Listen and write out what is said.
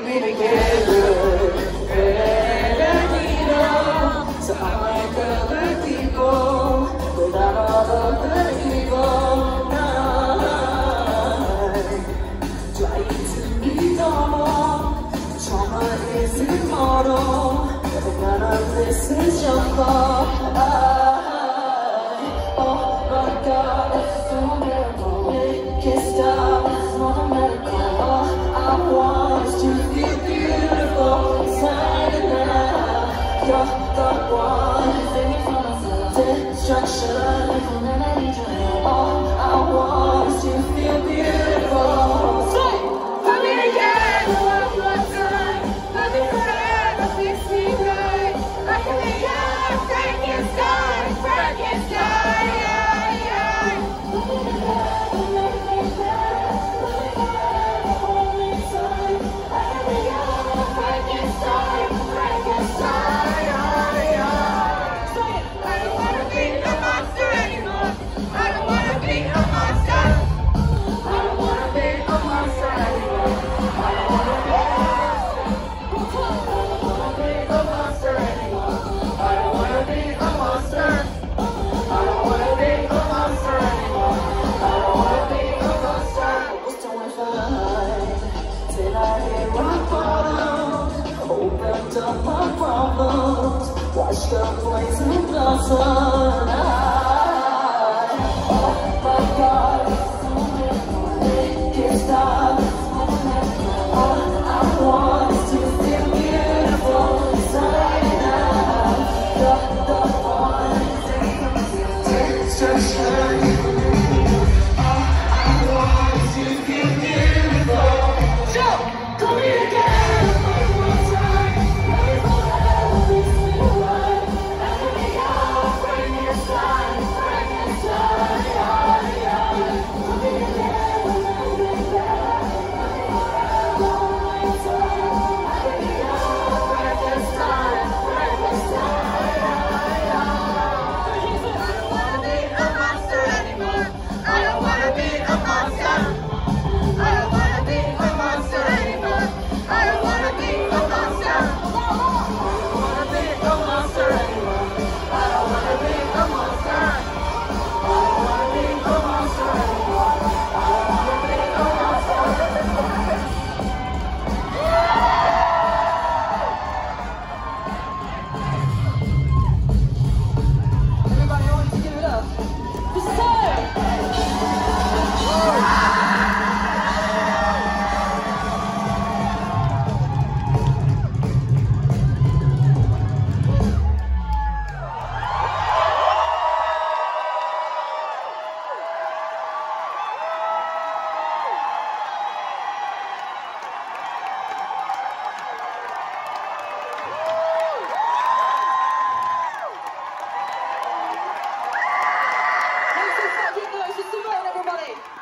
be together. Perdido, so I like other people without all of the evil. Trying to be normal, trauma is immortal, but none of this is your fault. Oh my God, it's so miracle. It can't stop, it's not a miracle. All I want is to feel beautiful inside and out. You're the one, thinking for myself. Destruction, all I want is to feel beautiful. Say, love me again, one more time. Love me forever, fix me right. I can be your Frankenstein, Frankenstein, yeah, yeah. Love me forever, make me better. Love me forever, hold me tight. I can be your Frankenstein, Frankenstein, yeah, yeah. Say it. I don't wanna be a monster anymore. I don't wanna be a monster. I don't wanna be a monster anymore. I don't wanna be a monster anymore. I don't wanna be a monster. I don't wanna be a monster anymore. I don't wanna be a monster. I was doing fine till I hit rock bottom. Opened up my problems, watched the poison blossom. Oh my God, it can't stop. All I want is to feel beautiful inside and out. You're the one, destruction. All I want is to feel beautiful. So, call me again one more time. Love me forever, fix me right. I can be your Frankenstein, Frankenstein, yeah, yeah. Love me again, make me better. Love me forever, hold me tight. I can be your Frankenstein, Frankenstein, yeah, yeah. I don't wanna be a monster anymore. I don't wanna be a monster. I don't wanna be a monster anymore. I don't wanna be a monster. I don't wanna be a monster anymore. I don't wanna be a monster. I don't wanna be a monster anymore. I don't wanna be a monster. Everybody, I want you to give it up. This is it. Make some fucking noise to Simone, everybody!